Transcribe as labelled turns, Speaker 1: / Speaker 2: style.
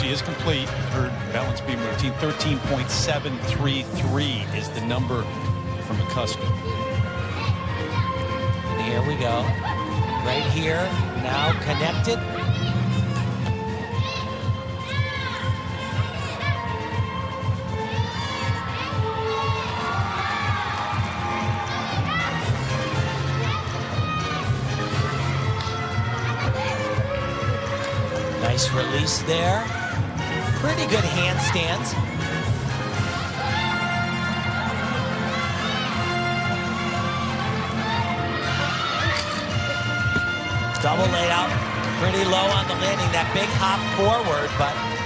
Speaker 1: She is complete. Her balance beam routine, 13.733 is the number from McCusker.
Speaker 2: And here we go. Right here, now connected. Nice release there. Pretty good handstands. Double laid out, pretty low on the landing. That big hop forward, but